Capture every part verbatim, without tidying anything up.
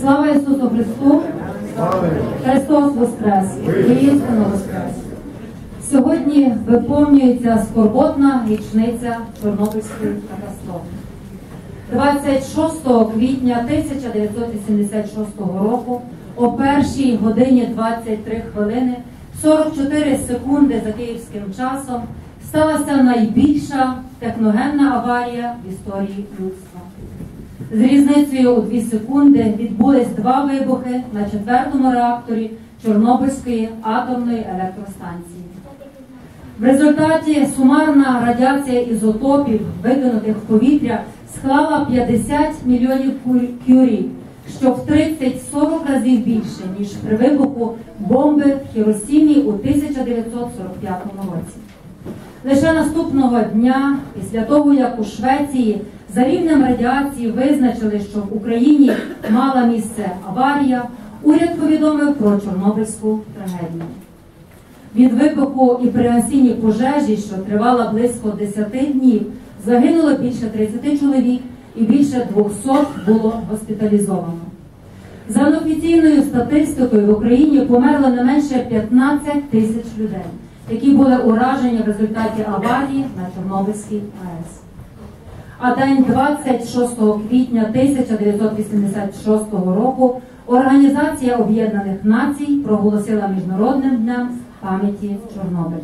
Слава Ісусу Христу! Христос Воскрес! Воістину Воскрес! Сьогодні виповнюється скорботна річниця Чорнобильської катастрофи. двадцять шостого квітня тисяча дев'ятсот вісімдесят шостого року о першій годині двадцять три хвилини сорок чотири секунди за київським часом сталася найбільша техногенна аварія в історії людства. З різницею у дві секунди відбулись два вибухи на четвертому реакторі Чорнобильської атомної електростанції. В результаті сумарна радіація ізотопів, викинутих в повітря, склала п'ятдесят мільйонів кюрі, що в тридцять-сорок разів більше, ніж при вибуху бомби в Хіросімі у тисяча дев'ятсот сорок п'ятому році. Лише наступного дня, після того, як у Швеції за рівнем радіації визначили, що в Україні мала місце аварія, уряд повідомив про Чорнобильську трагедію. Від вибуху і при гасінні пожежі, що тривала близько десяти днів, загинуло більше тридцяти чоловік і більше двохсот було госпіталізовано. За неофіційною статистикою, в Україні померло не менше п'ятнадцять тисяч людей, які були уражені в результаті аварії на Чорнобильській АЕС. А день двадцять шостого квітня тисяча дев'ятсот вісімдесят шостого року Організація Об'єднаних Націй проголосила Міжнародним днем пам'яті Чорнобиля.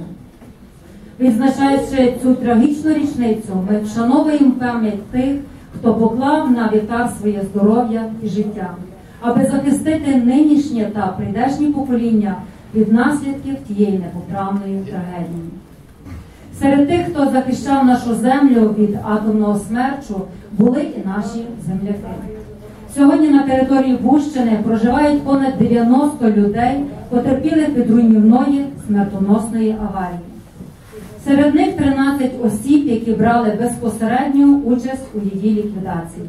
Відзначаючи цю трагічну річницю, ми вшановуємо пам'ять тих, хто поклав на вівтар своє здоров'я і життя, аби захистити нинішнє та прийдешні покоління від наслідків тієї непоправної трагедії. Серед тих, хто захищав нашу землю від атомного смерчу, були і наші земляки. Сьогодні на території Бущини проживають понад дев'яносто людей, потерпілих від руйнівної смертоносної аварії. Серед них тринадцять осіб, які брали безпосередню участь у її ліквідації.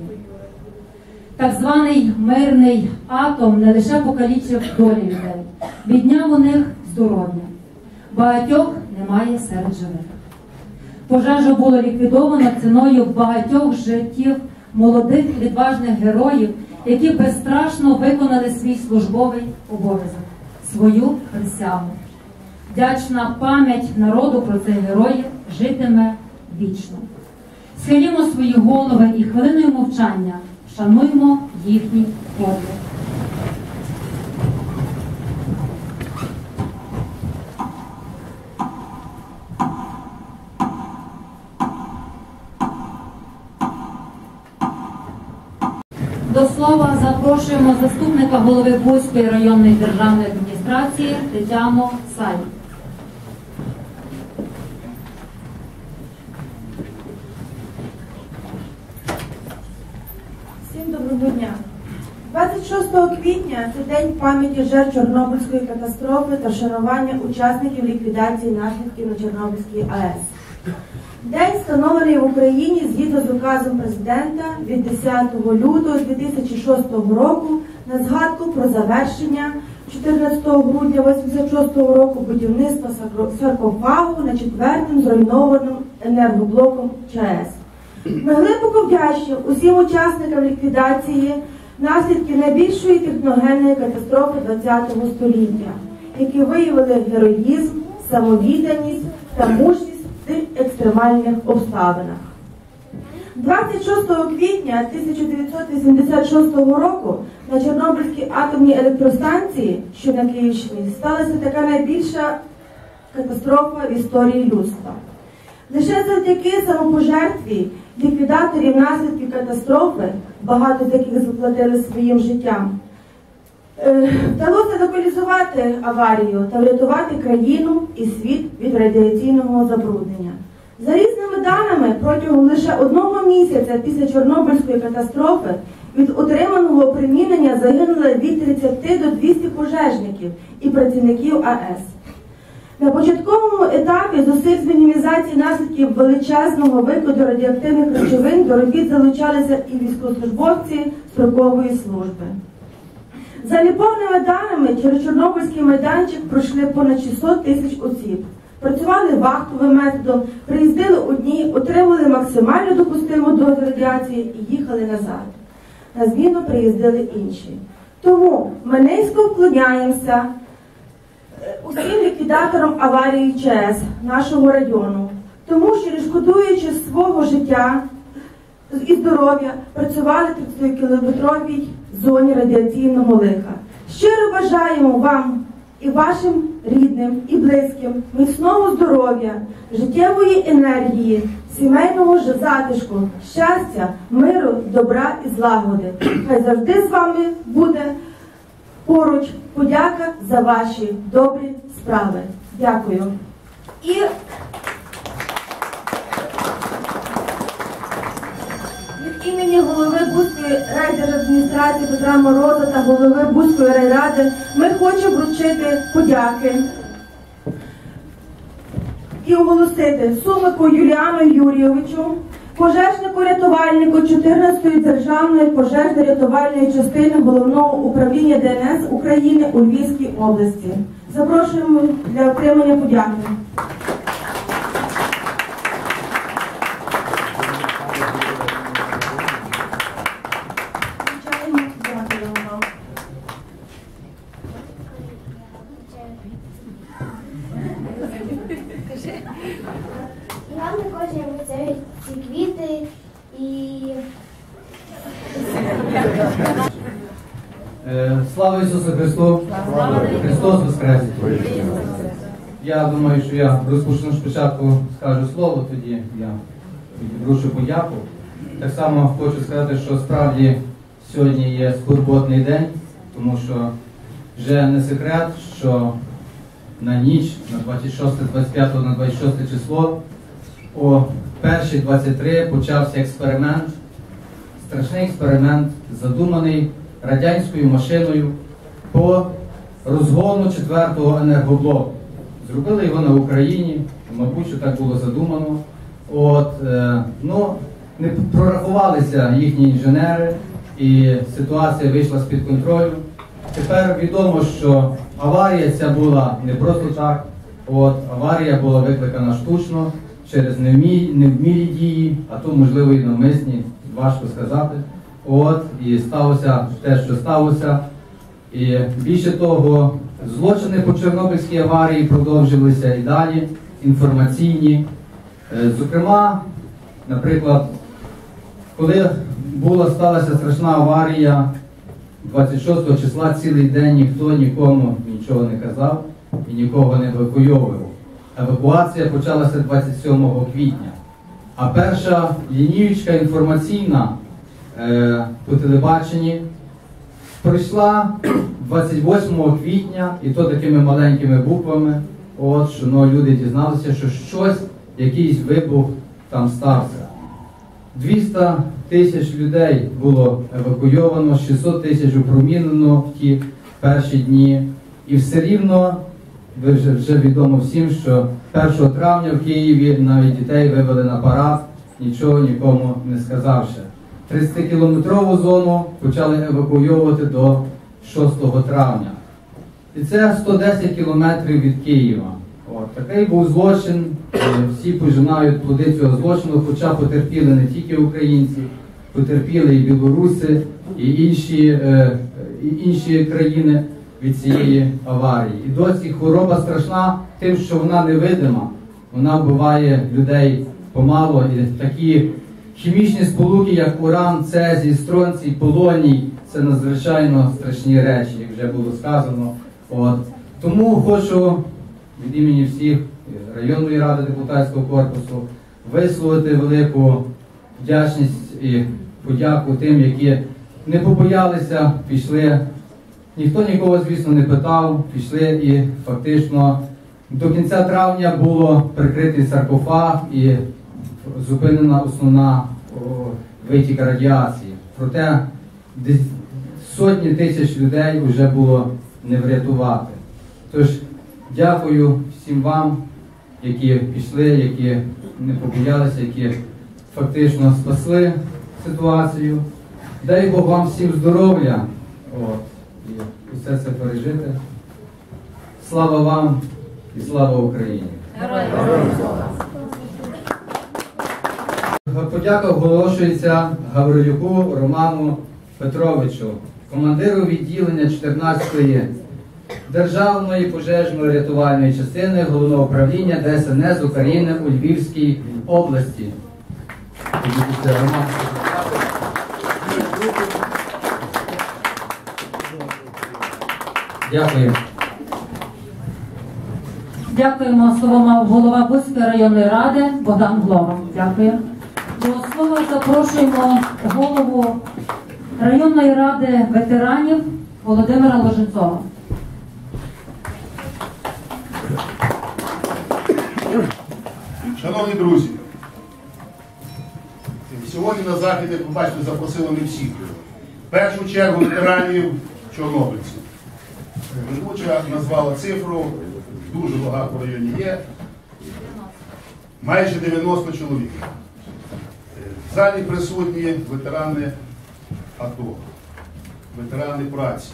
Так званий мирний атом не лише покалічив долі людей, відняв у них здоров'я. Багатьох немає серед живих. Пожежу було ліквідовано ціною багатьох життів молодих відважних героїв, які безстрашно виконали свій службовий обов'язок, свою присягу. Вдячна пам'ять народу про цих героїв житиме вічно. Схилімо свої голови і хвилиною мовчання вшануймо їхній подвиг. До слова запрошуємо заступника голови Буської районної державної адміністрації Тетяну Сай. Всім доброго дня. двадцять шостого квітня – це день пам'яті жертв Чорнобильської катастрофи та вшанування учасників ліквідації наслідків на Чорнобильській АЕС. День встановлений в Україні згідно з указом президента від десятого лютого дві тисячі шостого року на згадку про завершення чотирнадцятого грудня вісімдесят шостого року будівництва саркофагу на четвертим зруйнованим енергоблоком ЧАЕС. Ми глибоко вдячні усім учасникам ліквідації наслідків найбільшої техногенної катастрофи ХХ століття, які виявили героїзм, самовідданість та мужність в екстремальних обставинах. двадцять шостого квітня тисяча дев'ятсот вісімдесят шостого року на Чорнобильській атомній електростанції, що на Київщині, сталася така найбільша катастрофа в історії людства. Лише завдяки самопожертві ліквідаторів наслідків катастрофи, багато з яких заплатили своїм життям, вдалося локалізувати аварію та врятувати країну і світ від радіаційного забруднення. За різними даними, протягом лише одного місяця після Чорнобильської катастрофи від отриманого опромінення загинуло від тридцяти до двохсот пожежників і працівників АЕС. На початковому етапі зусиль з мінімізації наслідків величезного викиду радіоактивних речовин до робіт залучалися і військовослужбовці строкової служби. За неповними даними, через Чорнобильський майданчик пройшли понад шістсот тисяч осіб. Працювали вахтовим методом, приїздили одні, отримали максимально допустиму дозу радіації і їхали назад. На зміну приїздили інші. Тому ми низько вклоняємося е, усім ліквідаторам аварії ЧАЕС нашого району, тому що, не шкодуючи свого життя і здоров'я, працювали в тридцятикілометровій зоні радіаційного лиха. Щиро бажаємо вам і вашим рідним і близьким міцного здоров'я, життєвої енергії, сімейного ж затишку, щастя, миру, добра і злагоди. Хай завжди з вами буде поруч подяка за ваші добрі справи. Дякую. І від імені голови Буської райдержадміністрації Петра Мороза та голови Буської райради ми хочемо вручити подяки і оголосити Сумику Юліану Юрійовичу, пожежнику-рятувальнику чотирнадцятої державної пожежно-рятувальної частини Головного управління Д Н С України у Львівській області. Запрошуємо для отримання подяки. І вам також я вручаю ці квіти і Е, Слава Ісусу Христу! Христос Воскрес! Я думаю, що я розпочну спочатку скажу слово, тоді я вручу подяку. Так само хочу сказати, що справді сьогодні є скорботний день, тому що вже не секрет, що на ніч, на двадцять шосте, двадцять п'яте, на двадцять шосте число, о першій двадцять три почався експеримент, страшний експеримент, задуманий радянською машиною по розгону четвертого енергоблоку. Зробили його на Україні, мабуть, що так було задумано. От, е, ну, не прорахувалися їхні інженери, і ситуація вийшла з-під контролю. Тепер відомо, що аварія ця була не просто так. От, аварія була викликана штучно, через невмілі, невмілі дії, а то, можливо, і навмисні, важко сказати. От, і сталося те, що сталося. І більше того, злочини по Чорнобильській аварії продовжилися і далі, інформаційні. Зокрема, наприклад, коли була сталася страшна аварія, двадцять шостого числа цілий день ніхто нікому нічого не казав і нікого не евакуйовував. Евакуація почалася двадцять сьомого квітня. А перша лінієчка інформаційна е, по телебаченні пройшла двадцять восьмого квітня, і то такими маленькими буквами, от, що ну, люди дізналися, що щось, якийсь вибух там стався. двісті тисяч людей було евакуйовано, шістсот тисяч опромінено в ті перші дні. І все рівно, ви вже, вже відомо всім, що першого травня в Києві навіть дітей вивели на парад, нічого нікому не сказавши. тридцятикілометрову зону почали евакуйовувати до шостого травня. І це сто десять кілометрів від Києва. От, такий був злочин, всі пожинають плоди цього злочину, хоча потерпіли не тільки українці, потерпіли і білоруси, і інші, е, і інші країни від цієї аварії. І досі хвороба страшна тим, що вона невидима, вона вбиває людей помало, і такі хімічні сполуки, як уран, цезій, стронцій, полоній, це надзвичайно страшні речі, як вже було сказано. От. Тому хочу від імені всіх районної ради депутатського корпусу висловити велику вдячність і подяку тим, які не побоялися, пішли. Ніхто нікого, звісно, не питав, пішли і фактично до кінця травня було прикритий саркофаг і зупинена основна о, витік радіації. Проте сотні тисяч людей вже було не врятувати. Тож, дякую всім вам, які пішли, які не побоялися, які фактично спасли ситуацію. Дай Бог вам всім здоров'я, от, і все це пережити. Слава вам і слава Україні! Подяка оголошується Гаврилюку Роману Петровичу, командиру відділення чотирнадцятої Державної пожежної рятувальної частини Головного управління Де Ес Ен Ес України у Львівській області. Дякую. Дякуємо. Слово мав голова Буцької районної ради Богдан Глова. Дякую. До слова запрошуємо голову районної ради ветеранів Володимира Ложенцова. Шановні друзі, сьогодні на захід, як ви бачите, запросили не всіх. В першу чергу ветеранів чорнобильців. Ведуча назвала цифру, дуже багато в районі є, майже дев'яносто чоловік. В залі присутні ветерани АТО, ветерани праці.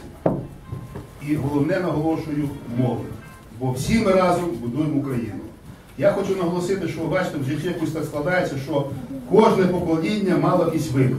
І головне, наголошую, молодь. Бо всі ми разом будуємо Україну. Я хочу наголосити, що ви бачите, в житті якось так складається, що кожне покоління мало якийсь виклик.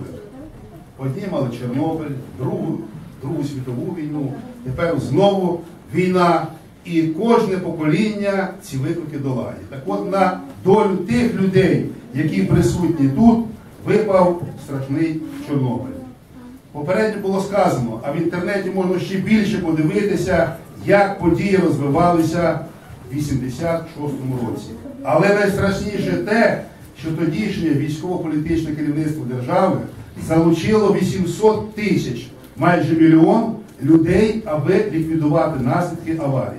Одні мали Чорнобиль, другу, Другу світову війну, тепер знову війна. І кожне покоління ці виклики долає. Так от на долю тих людей, які присутні тут, випав страшний Чорнобиль. Попередньо було сказано, а в інтернеті можна ще більше подивитися, як події розвивалися в вісімдесят шостому році. Але найстрашніше те, що тодішнє військово-політичне керівництво держави залучило вісімсот тисяч, майже мільйон людей, аби ліквідувати наслідки аварії.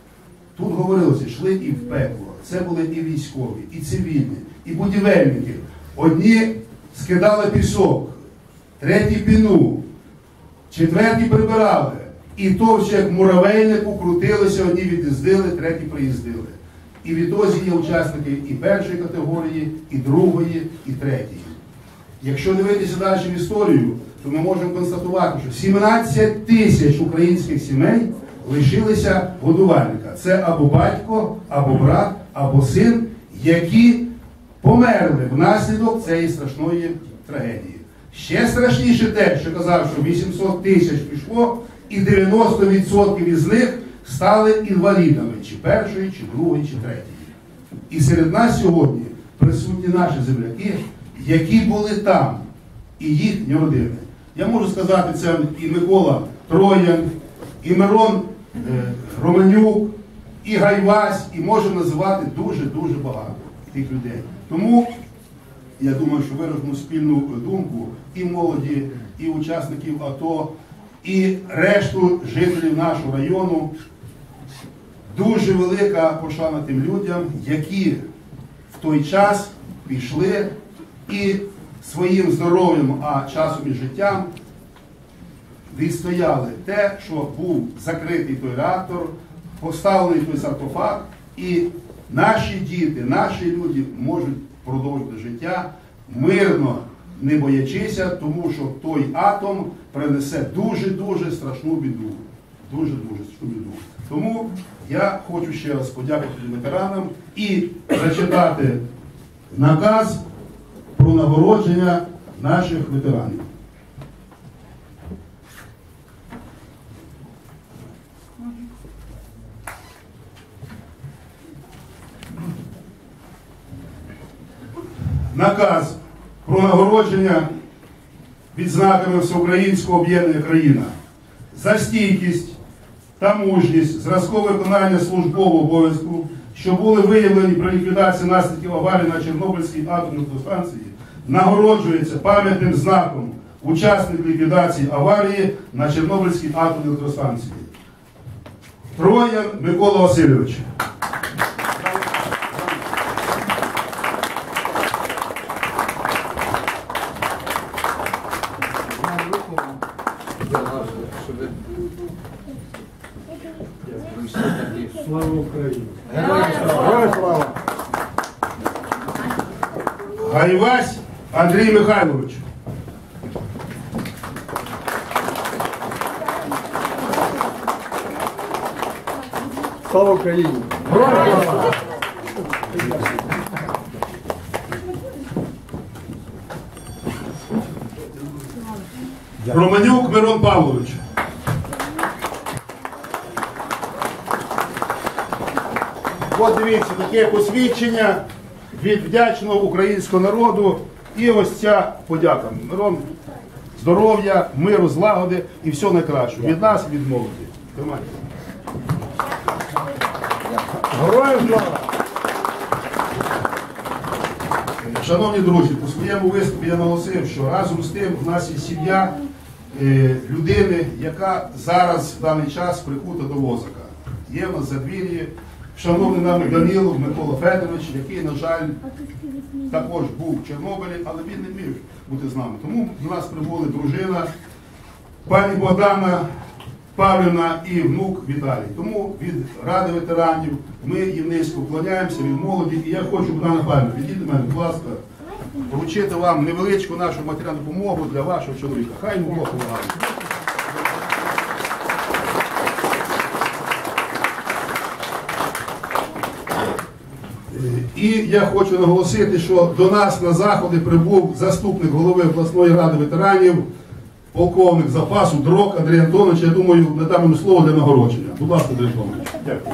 Тут говорилося, йшли і в пекло. Це були і військові, і цивільні, і будівельники. Одні скидали пісок, треті піну, четверті прибирали. І то ще як муравейнику крутилися, одні від'їздили, треті приїздили. І відтоді є учасники і першої категорії, і другої, і третьої. Якщо дивитися далі в історію, то ми можемо констатувати, що сімнадцять тисяч українських сімей лишилися годувальника. Це або батько, або брат, або син, які померли внаслідок цієї страшної трагедії. Ще страшніше те, що казав, що вісімсот тисяч пішло, і дев'яносто відсотків із них стали інвалідами, чи першої, чи другої, чи третьої. І серед нас сьогодні присутні наші земляки, які були там, і їхні родини. Я можу сказати, це і Микола Троян, і Мирон е, Романюк, і Гайвась, і можемо називати дуже-дуже багато тих людей. Тому я думаю, що виражено спільну думку і молоді, і учасників АТО, і решту жителів нашого району. Дуже велика пошана тим людям, які в той час пішли і своїм здоров'ям, а часом і життям відстояли те, що був закритий той реактор, поставлений той саркофаг, і наші діти, наші люди можуть продовжити життя мирно, не боячися, тому що той атом принесе дуже-дуже страшну біду. Дуже-дуже страшну біду. Тому я хочу ще раз подякувати ветеранам і зачитати наказ про нагородження наших ветеранів. Наказ про нагородження відзнаками Всеукраїнського об'єднання «Країна» за стійкість та мужність, зразкове виконання службового обов'язку, що були виявлені при ліквідації наслідків аварії на Чорнобильській атомній електростанції, нагороджується пам'ятним знаком учасник ліквідації аварії на Чорнобильській атомній електростанції. Троян Микола Васильович. Слава Україні! Героям слава! Гайвась Андрій Михайлович. Слава Україні! Романюк Мирон Павлович. От дивіться, таке посвідчення від вдячного українського народу. І ось ця подяка. Мирон, здоров'я, миру, злагоди і всього найкращого. Від нас і від молоді. Тримайте. Героям слава! Шановні друзі, по своєму виступі я наголосив, що разом з тим в нас є сім'я е, людини, яка зараз в даний час прикута до возика. Є в нас задвір'ї шановний нами Данилов Микола Федорович, який, на жаль, також був в Чорнобилі, але він не міг бути з нами. Тому до нас прибули дружина, пані Богдана Павлівна і внук Віталій. Тому від Ради ветеранів ми їм низько вклоняємося, від молоді. І я хочу, Богдана Павлівна, підійдіть до мене, будь ласка, вручити вам невеличку нашу матеріальну допомогу для вашого чоловіка. Хай йому Бог помагає. І я хочу наголосити, що до нас на заходи прибув заступник голови обласної ради ветеранів, полковник запасу Дрок Андрій Антонович. Я думаю, надам йому слово для нагородження. Будь ласка, Андрій Антонович. Дякую.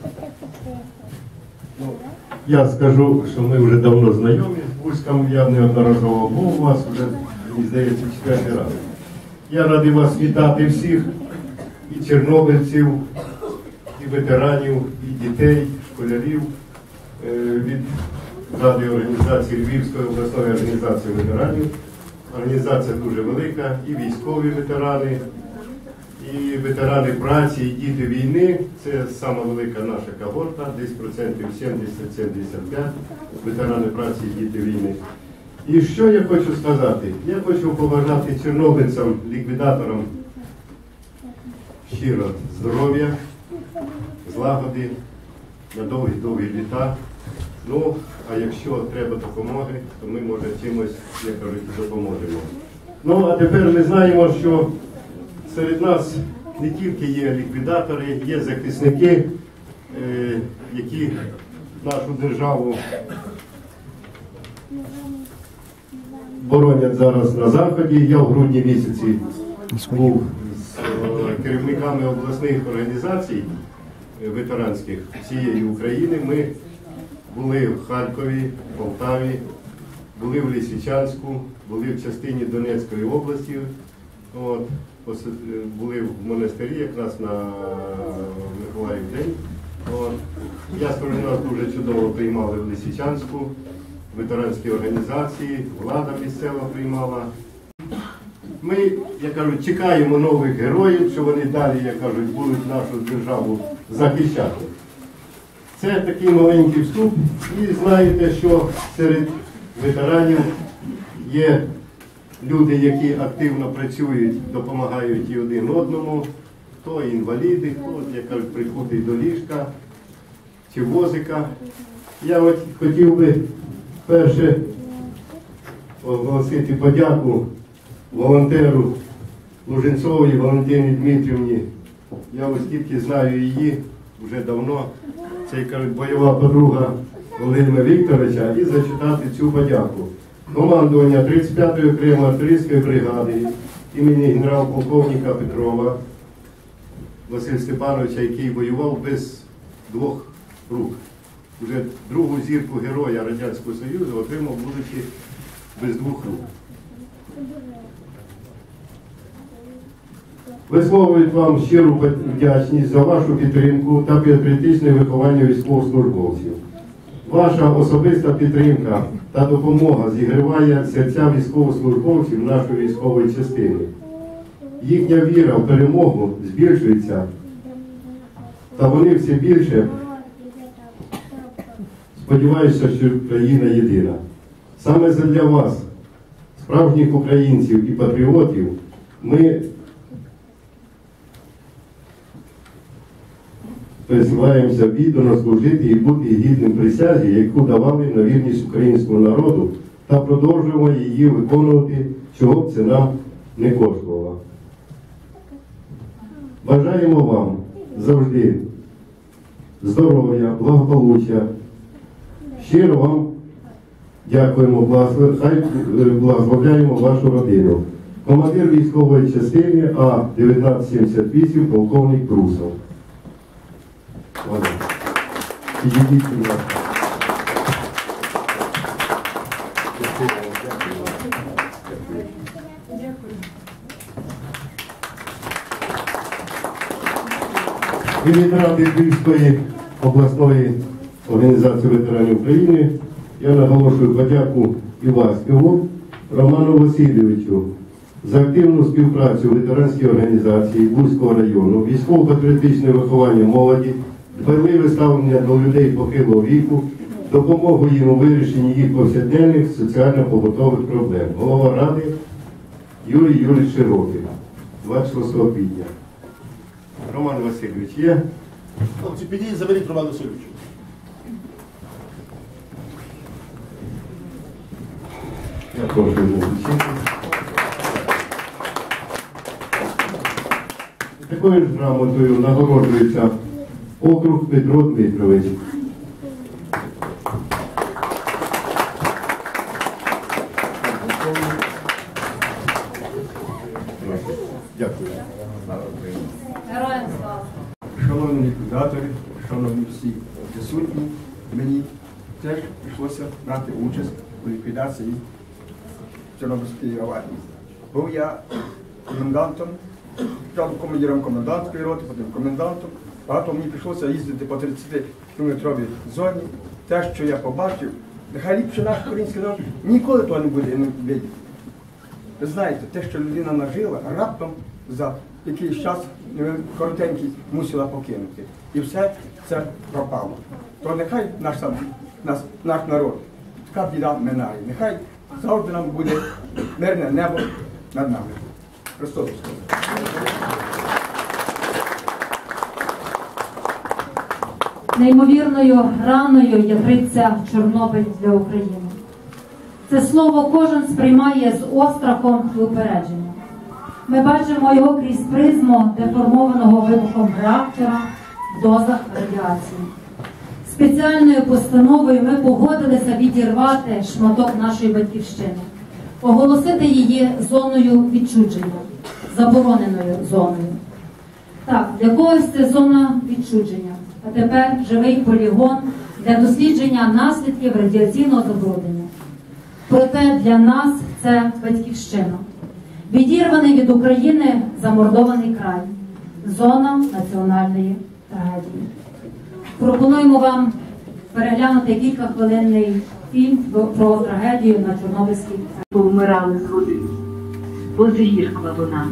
Ну, я скажу, що ми вже давно знайомі з Бузьком, я неодноразово був у вас, вже, мені здається, четвертий раз. Я радий вас вітати всіх, і чорнобильців, і ветеранів, і дітей, школярів від Ради організації Львівської обласної організації ветеранів. Організація дуже велика, і військові ветерани, і ветерани праці, і діти війни. Це сама велика наша когорта, десь процентів сімдесят-сімдесят п'ять ветерани праці і діти війни. І що я хочу сказати? Я хочу побажати чорнобильцям, ліквідаторам щиро здоров'я, злагоди, на довгі-довгі літа. Ну, а якщо треба допомоги, то ми, може, чимось, як кажуть, допоможемо. Ну, а тепер ми знаємо, що серед нас не тільки є ліквідатори, є захисники, е, які нашу державу боронять зараз на Заході. Я в грудні місяці був з е, керівниками обласних організацій ветеранських всієї України. Ми були в Харкові, Полтаві, були в Лисичанську, були в частині Донецької області, от, були в монастирі якраз на Миколаїв день. От. Я скажу, нас дуже чудово приймали в Лисичанську, ветеранські організації, влада місцева приймала. Ми, як кажуть, чекаємо нових героїв, що вони далі, як кажуть, будуть нашу державу захищати. Це такий маленький вступ. І знаєте, що серед ветеранів є люди, які активно працюють, допомагають і один одному, то інваліди, хто, як кажуть, прикутий до ліжка чи возика. Я от хотів би перше оголосити подяку волонтеру Луженцовій Валентині Дмитрівні. Я ось тільки знаю її вже давно. Це, кажуть, бойова подруга Володимира Вікторовича, і зачитати цю подяку. Командування тридцять п'ятої окремої артилерійської бригади імені генерал-полковника Петрова Василя Степановича, який воював без двох рук. Уже другу зірку Героя Радянського Союзу отримав, будучи без двох рук. Висловлюють вам щиру вдячність за вашу підтримку та патріотичне виховання військовослужбовців. Ваша особиста підтримка та допомога зігріває серця військовослужбовців нашої військової частини. Їхня віра в перемогу збільшується, та вони все більше сподіваються, що країна єдина. Саме задля вас, справжніх українців і патріотів, ми присилаємося віддано служити і бути гідним присязі, яку давали на вірність українському народу, та продовжуємо її виконувати, чого б це нам не коштувало. Бажаємо вам завжди здоров'я, благополуччя. Щиро вам дякуємо, хай благословляємо вашу родину. командир військової частини А дев'ятнадцять сімдесят вісім, полковник Прусов. Підійдіть, будь ласка. І від Ради Львівської обласної організації ветеранів України я наголошую подяку Іваськову Роману Васильовичу за активну співпрацю ветеранській організації Бузького району, військово-патріотичне виховання молоді, дбайливе ставлення до людей похилого віку, допомогу їм у вирішенні їх повсякденних соціально-побутових проблем. Голова Ради Юрій Юрійович Широкий, двадцять шостого квітня. Роман Васильович є? Хлопці, підійдіть, заберіть Романа Васильовича. Я прошу його вручити. Такою ж грамотою нагороджується округ Петро Дмитрович. Дякую. Героям слава! Шановні ліквідатори, шановні всі присутні, мені теж прийшлося брати участь у ліквідації Чорнобильської аварії. Був я комендантом, спочатку командиром комендантської роти, потім комендантом. Багато мені прийшлося їздити по тридцятикілометровій зоні. Те, що я побачив, нехай ліпше наш український народ ніколи того не буде не видіти. Ви знаєте, те, що людина нажила, раптом за якийсь час коротенький мусила покинути. І все це пропало. То нехай наш, наш, наш народ, така біда минає. Нехай завжди нам буде мирне небо над нами. Христос Воскрес! Неймовірною раною ядриться Чорнобиль для України. Це слово кожен сприймає з острахом і упередженням. Ми бачимо його крізь призму деформованого вибухом реактора в дозах радіації. Спеціальною постановою ми погодилися відірвати шматок нашої батьківщини, оголосити її зоною відчуження, забороненою зоною. Так, для когось це зона відчуження, а тепер живий полігон для дослідження наслідків радіаційного забруднення. Проте для нас це батьківщина. Відірваний від України замордований край. Зона національної трагедії. Пропонуємо вам переглянути кількахвилинний фільм про трагедію на Чорнобильській. Повмирали з води, бо згіркла вона.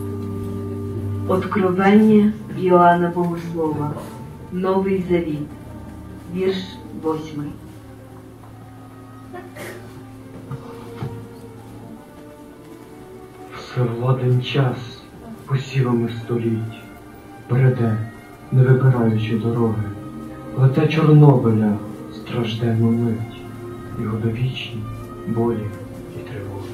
Откровення Йоанна Богослова. Новий Завіт. Вірш восьмий. Все владен час посівами століть, бреде, не вибираючи дороги, лете Чорнобиля стражденну мить, його довічні болі і тривоги.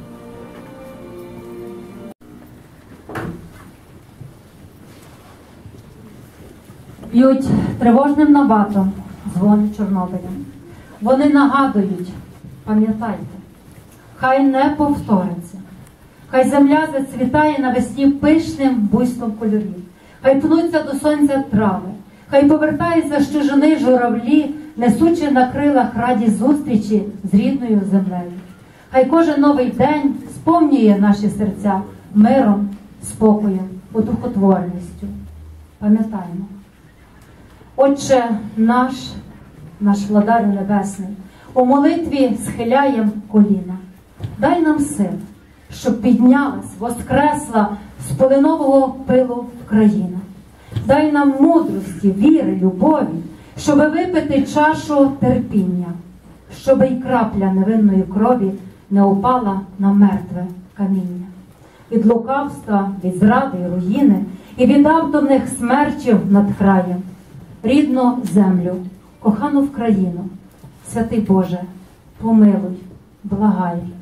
Б'ють тривожним набатом дзвони Чорнобиля. Вони нагадують, пам'ятайте, хай не повториться. Хай земля зацвітає навесні пишним буйством кольорів. Хай пнуться до сонця трави. Хай повертаються з чужини журавлі, несучи на крилах раді зустрічі з рідною землею. Хай кожен новий день сповнює наші серця миром, спокоєм, одухотвореністю. Пам'ятаємо. Отче наш, наш Владарю Небесний, у молитві схиляєм коліна. Дай нам сил, щоб піднялась, воскресла з полинового пилу країна. Дай нам мудрості, віри, любові, щоби випити чашу терпіння, щоби й крапля невинної крові не упала на мертве каміння. Від лукавства, від зради і руїни, і від автомних смерчів над краєм. Рідну землю, кохану в країну, святий Боже, помилуй, благай.